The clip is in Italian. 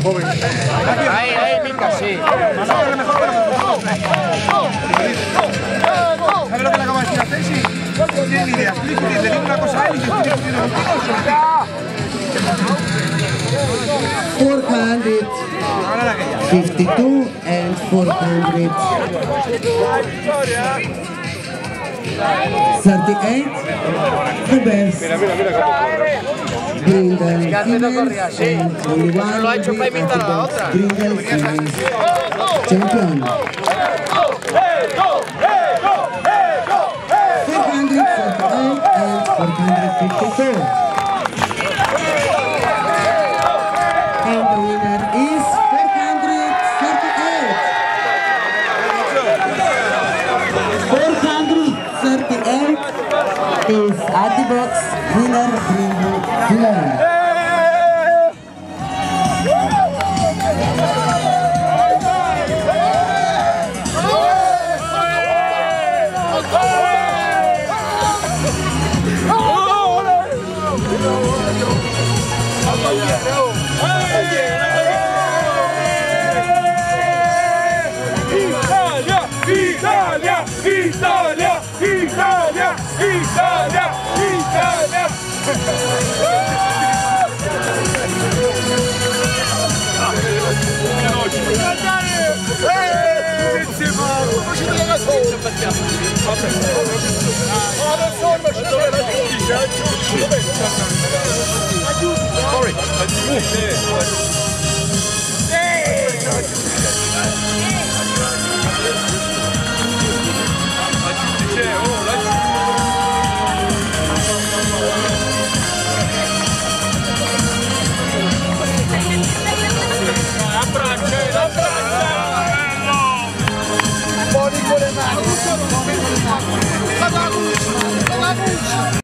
Ahí, pica, sí. ¿Sabes lo que le acabo de decir a Ceci? No tiene ni idea. Le digo una cosa a él y yo estoy discutiendo contigo. 452 and 400. 38, the best. Brindle females and only one Lo ha hecho para imitar a la ATIBOX otra. Brindle females champion. 448 and 454. And the winner is 438. 438 is ATIBOX winner brindle winner. Fuori con le mani!